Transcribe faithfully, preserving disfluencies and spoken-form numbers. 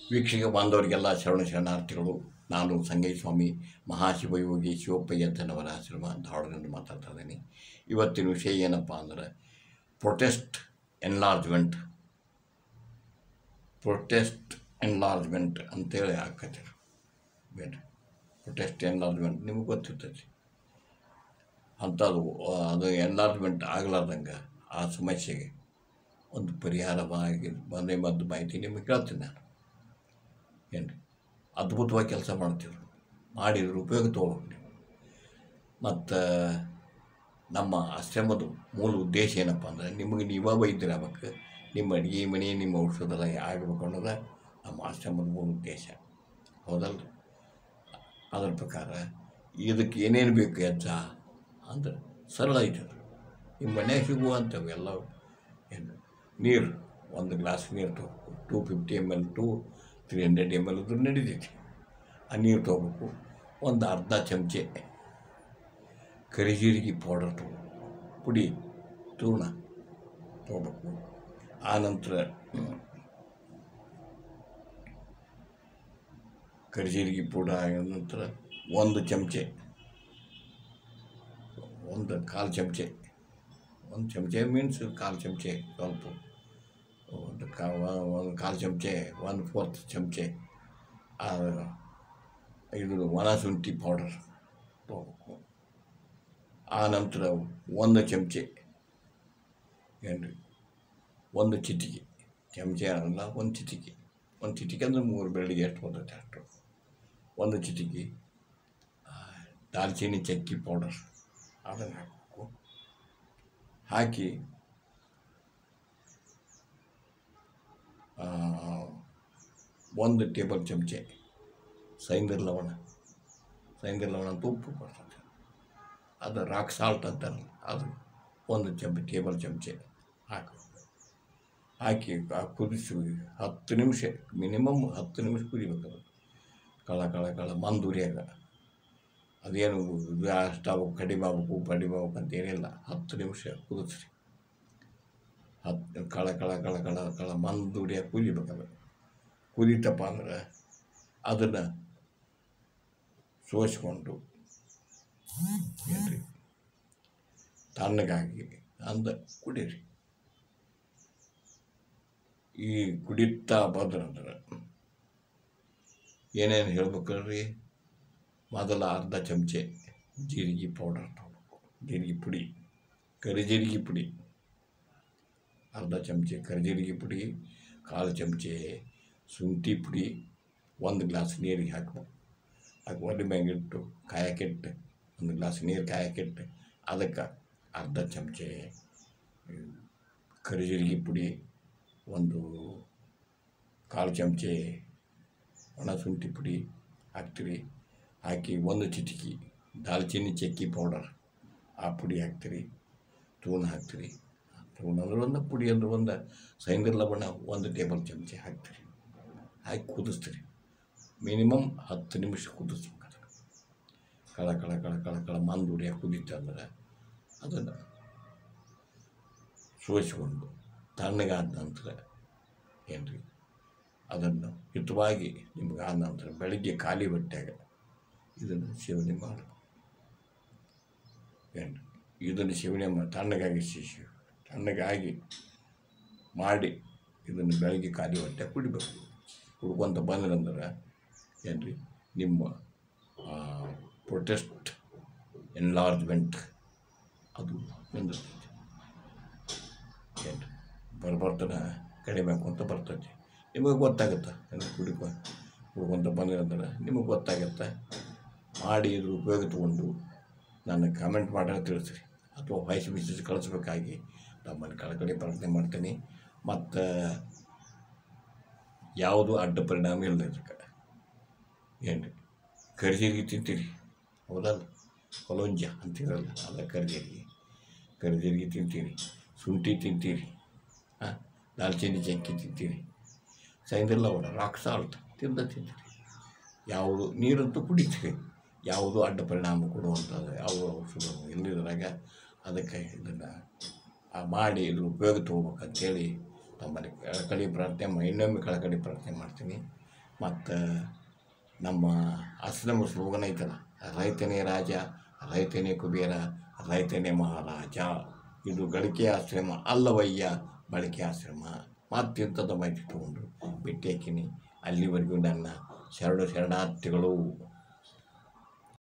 ವೀಕ್ಷಕ ಬಾಂಧವರಿಗೆಲ್ಲ ಶರಣ ಶರಣಾರ್ಥಿಗಳು. ನಾನು ಸಂಗೈ ಸ್ವಾಮಿ ಮಹಾಶಿವಯೋಗಿ ಶಿವಪ್ಪಯ್ಯಂತನವರ ಆಶ್ರಮ ಧಾರವಾಡದಿಂದ ಮಾತಾಡ್ತಾ ಇದ್ದೀನಿ. ಇವತ್ತಿನ ವಿಷಯ ಏನಪ್ಪ ಅಂದ್ರೆ ಪ್ರೊಟೆಸ್ಟ್ ಎನ್ಲಾರ್ಜ್ಮೆಂಟ್ ಪ್ರೊಟೆಸ್ಟ್ ಎನ್ಲಾರ್ಜ್ಮೆಂಟ್ ಅಂತೇಳಿ ಹಾಕತ್ತೀರಿ. ಬೇಡ ಪ್ರೊಟೆಸ್ಟ್ ಎನ್ಲಾರ್ಜ್ಮೆಂಟ್ ನಿಮಗೆ ಗೊತ್ತಿರ್ತೈತಿ. ಅಂಥದ್ದು ಅದು ಎನ್ಲಾರ್ಜ್ಮೆಂಟ್ ಆಗಲಾರ್ದಂಗೆ ಆ ಸಮಸ್ಯೆಗೆ ಒಂದು ಪರಿಹಾರವಾಗಿ ಮನೆ ಮದ್ದು ಮಾಹಿತಿ ನಿಮಗೆ ಕೇಳ್ತೀನಿ. ನಾನು ಏನು ಅದ್ಭುತವಾಗಿ ಕೆಲಸ ಮಾಡ್ತೀವಿ, ಮಾಡಿದ್ರೆ ಉಪಯೋಗ ತೊಗೋಬೇಕು ನೀವು. ಮತ್ತು ನಮ್ಮ ಆಶ್ರಮದ ಮೂಲ ಉದ್ದೇಶ ಏನಪ್ಪ ಅಂದರೆ ನಿಮಗೆ ನೀವೇ ವೈದ್ಯರಾಗಬೇಕು, ನಿಮ್ಮ ಅಡುಗೆ ಮನೆ ನಿಮ್ಮ ಔಷಧೆಲ್ಲ ಆಗಬೇಕು ಅನ್ನೋದು ನಮ್ಮ ಆಶ್ರಮದ ಮೂಲ ಉದ್ದೇಶ, ಹೌದಲ್ಲ? ಅದರ ಪ್ರಕಾರ ಇದಕ್ಕೆ ಏನೇನು ಬೇಕು ಹೆಚ್ಚ ಅಂದ್ರೆ ಸರಳ ಐತದ. ನಿಮ್ಮ ಮನೆಯಾಗ ಸಿಗುವಂಥವು ಎಲ್ಲ ಏನು ನೀರು, ಒಂದು ಗ್ಲಾಸ್ ನೀರು ತೊಗೋಬೇಕು. Two fifty M L to three hundred M L ಇದ್ರೂ ನಡೀತೈತಿ. ಆ ನೀರು ತೊಗೋಬೇಕು. ಒಂದು ಅರ್ಧ ಚಮಚೆ ಕರಿಜೀರಿಗೆ ಪೌಡರ್ ತೊಗೋಬೇಕು, ಪುಡಿ ಚೂರ್ಣ ತೊಗೋಬೇಕು. ಆನಂತರ ಕರಿಜೀರಿಗೆ ಪೌಡರ್ ಆಗಿದ ನಂತರ ಒಂದು ಚಮಚೆ ಒಂದು ಕಾಲು ಚಮಚೆ ಒಂದು ಚಮಚೆ ಮೀನ್ಸ್ ಕಾಲು ಚಮಚೆ ಸ್ವಲ್ಪ ಒಂದು ಕಾ ಒಂದು ಕಾಲು ಚಮಚೆ ಒಂದು ಫೋರ್ತ್ ಚಮಚೆ ಇದು ಒಣ ಶುಂಠಿ ಪೌಡರ್ ತೊಗೋಬೇಕು. ಆ ನಂತರ ಒಂದು ಚಮಚೆ ಏನು ರೀ ಒಂದು ಚಿಟಿಕೆ, ಚಮಚೆ ಅಲ್ಲ ಒಂದು ಚಿಟಿಕೆ, ಒಂದು ಚಿಟಿಕೆ ಅಂದರೆ ಮೂರು ಬೆಳ್ಳಿಗೆ ಎಷ್ಟು ಬರ್ತೈತೆ ಅಷ್ಟು. ಒಂದು ಚಿಟಿಕೆ ದಾಲ್ಚಿನ್ನಿ ಚಕ್ಕಿ ಪೌಡರ್ ಅದನ್ನು ಹಾಕಬೇಕು. ಹಾಕಿ ಒಂದು ಟೇಬಲ್ ಚಮಚೆ ಸೈಂದರ್ ಲವಣ, ಸೈಂದರ್ ಲವಣ ಅಂತ ಉಪ್ಪು ಬರ್ತದೆ, ಅದು ರಾಕ್ ಸಾಲ್ಟ್ ಅಂತಾರಲ್ಲ, ಅದು ಒಂದು ಚಮಚ ಟೇಬಲ್ ಚಮಚೆ ಹಾಕಬೇಕು. ಹಾಕಿ ಕುದಿಸಿ ಹತ್ತು ನಿಮಿಷ ಮಿನಿಮಮ್ ಹತ್ತು ನಿಮಿಷ ಕುದಿಬೇಕು. ಅದು ಕಳ ಕಳ ಕಳ ಮಂದೂರಿಯಾಗ ಅದೇನು ಸ್ಟವ್ ಕಡಿಮೆ ಆಗ್ಬೇಕು ಕಡಿಮೆ ಆಗ್ಬೇಕು ಅಂತ ಏನಿಲ್ಲ, ಹತ್ತು ನಿಮಿಷ ಕುದಿಸ್ರಿ. ಹತ್ತು ಕಳ ಕಳ ಕಳ ಕಳ ಕಳ ಮಂದೂರಿಯಾಗಿ ಕುದಿಬೇಕದು. ಕುದೀತಪ್ಪ ಅಂದ್ರೆ ಅದನ್ನು ಸೋಸಿಕೊಂಡು ಏನ್ರಿ ತಣ್ಣಗಾಗಿ ಅಂದ ಕುಡೀರಿ. ಈ ಕುಡಿತಾ ಬಂದ್ರಂದ್ರೆ ಏನೇನು ಹೇಳ್ಬೇಕಲ್ರಿ, ಮೊದಲ ಅರ್ಧ ಚಮಚೆ ಜೀರಿಗೆ ಪೌಡರ್ ತೊಗೋಬೇಕು, ಜೀರಿಗೆ ಪುಡಿ, ಕರಿಜೀರಿಗೆ ಪುಡಿ ಅರ್ಧ ಚಮಚೆ ಕರಿಜೀರಿಗೆ ಪುಡಿ, ಕಾಲು ಚಮಚೆ ಶುಂಠಿ ಪುಡಿ, ಒಂದು ಗ್ಲಾಸ್ ನೀರಿಗೆ ಹಾಕ್ಬೇಕು. ಹಾಕಿ ಒಲೆ ಮ್ಯಾಗಿಟ್ಟು ಕಾಯಕ್ಕಿಟ್ಟು ಒಂದು ಗ್ಲಾಸ್ ನೀರು ಕಾಯಕ್ಕಿಟ್ಟು ಅದಕ್ಕೆ ಅರ್ಧ ಚಮಚೆ ಕರಿಜೀರಿಗೆ ಪುಡಿ, ಒಂದು ಕಾಲು ಚಮಚೆ ಒಣ ಶುಂಠಿ ಪುಡಿ ಹಾಕ್ತೀರಿ. ಹಾಕಿ ಒಂದು ಚಿಟಿಕೆ ದಾಲ್ಚಿನ್ನಿ ಚಕ್ಕಿ ಪೌಡರ್ ಆ ಪುಡಿ ಹಾಕ್ತೀರಿ, ಚೂರ್ಣ ಹಾಕ್ತೀರಿ. ಚೂರ್ಣ ಅಂದ್ರೆ ಒಂದು ಪುಡಿ ಅಂದ್ರೆ ಒಂದು ಸೈಂದರ್ ಲವಣ ಒಂದು ಟೇಬಲ್ ಚಮಚೆ ಹಾಕ್ತೀರಿ. ಹಾಕಿ ಕುದಿಸ್ತೀರಿ. ಮಿನಿಮಮ್ ಹತ್ತು ನಿಮಿಷ ಕುದಿಸ್ಬೇಕು. ಅದನ್ನು ಕಳ ಕಳ ಕಳ ಕಳ ಕಳ ಮಂದೂರಿಯಾಗಿ ಕುದೀತು ಅಂದ್ರೆ ಅದನ್ನು ಸೋಸಿಕೊಂಡು ತಣ್ಣಗಾದ ನಂತರ ಏನು ರೀ ಅದನ್ನು ಹಿತವಾಗಿ ನಿಮ್ಗೆ ಆದ ನಂತರ ಬೆಳಗ್ಗೆ ಖಾಲಿ ಹೊಟ್ಟೆಯಾಗ ಇದನ್ನು ಸೇವನೆ ಮಾಡಿ ಏನು ಇದನ್ನು ಸೇವನೆ ಮಾಡಿ ತಣ್ಣಗಾಗಿ ಶಿಶು ತಣ್ಣಗಾಗಿ ಮಾಡಿ ಇದನ್ನು ಬೆಳಗ್ಗೆ ಖಾಲಿ ಹೊಟ್ಟೆ ಕುಡಿಬೇಕು. ಕುಡ್ಕೊತ ಬಂದ್ರಂದ್ರೆ ಏನು ರೀ ನಿಮ್ಮ ಪ್ರೊಟೆಸ್ಟ್ ಎನ್ಲಾರ್ಜ್ಮೆಂಟ್ ಅದು ನಿಂದಿರ್ತೈತಿ. ಏನು ಬರ್ಬರ್ತಾನೆ ಕಡಿಮೆ ಹಾಕೊಂತ ಬರ್ತೈತಿ. ನಿಮಗೆ ಗೊತ್ತಾಗುತ್ತೆ ಏನು ಕುಡಿಕೊ ಕುಡ್ಕೊತ ಬಂದಿರಂದ್ರೆ ನಿಮಗೆ ಗೊತ್ತಾಗುತ್ತೆ. ಮಾಡಿ ಇದ್ರ ಉಪಯೋಗ ತೊಗೊಂಡು ನನಗೆ ಕಾಮೆಂಟ್ ಮಾಡಿ ತಿಳಿಸ್ರಿ, ಅಥವಾ ವಾಯ್ಸ್ ಮೆಸೇಜ್ ಕಳಿಸ್ಬೇಕಾಗಿ ತಮ್ಮಲ್ಲಿ ಕಳಕಳಿ ಪ್ರಾರ್ಥನೆ ಮಾಡ್ತೀನಿ. ಮತ್ತು ಯಾವುದು ಅಡ್ಡ ಪರಿಣಾಮ ಇಲ್ಲ ಇದಕ್ಕೆ. ಏನು ರೀ ಕರಿಜೀರಿಗೆ ತಿಂತೀರಿ ಹೌದಲ್ಲ, ಕೊಲೊಂಜ ಅಂತೀರಲ್ಲ, ಅಲ್ಲ ಕರಿಜೀರಿಗೆ ಕರಿಜೀರಿಗೆ ತಿಂತೀರಿ, ಶುಂಠಿ ತಿಂತೀರಿ, ಹಾಂ ದಾಲ್ಚಿನ್ನಿ ಚಕ್ಕಿ ತಿಂತೀರಿ, ಸೈಂದರ್ ಲವಣ ರಾಕ್ ಸಾಲ್ಟ್ ತಿಂದ ತಿಂತೀರಿ. ಯಾವುದು ನೀರಂತೂ ಕುಡಿತೀರಿ. ಯಾವುದು ಅಡ್ಡ ಪರಿಣಾಮ ಕೊಡುವಂಥದ್ದು ಯಾವ ಔಷಧ ಇಲ್ಲದ್ರಾಗ ಅದಕ್ಕೆ ಇದನ್ನು ಮಾಡಿ ಇದ್ರ ಉಪಯೋಗ ತೊಗೋಬೇಕಂತೇಳಿ ತಮ್ಮಲ್ಲಿ ಕಳಕಳಿ ಪ್ರಾರ್ಥನೆ ಇನ್ನೊಮ್ಮೆ ಕಳಕಳಿ ಪ್ರಾರ್ಥನೆ ಮಾಡ್ತೀನಿ. ಮತ್ತು ನಮ್ಮ ಆಶ್ರಮ ಸ್ಲೋಗನ್ ಐತಲ್ಲ, ರೈತನೇ ರಾಜ, ರೈತನೇ ಕುಬೇರ, ರೈತನೇ ಮಹಾರಾಜ. ಇದು ಗಳಿಕೆ ಆಶ್ರಮ ಅಲ್ಲವಯ್ಯ ಬಳಕೆ ಆಶ್ರಮ. ಮತ್ತಿಂಥದ್ದು ಮಾಹಿತಿ ತೊಗೊಂಡು ಭೇಟಿ ಹಾಕಿನಿ. ಅಲ್ಲಿವರೆಗೂ ನನ್ನ ಶರಣ ಶರಣಾರ್ಥಿಗಳು.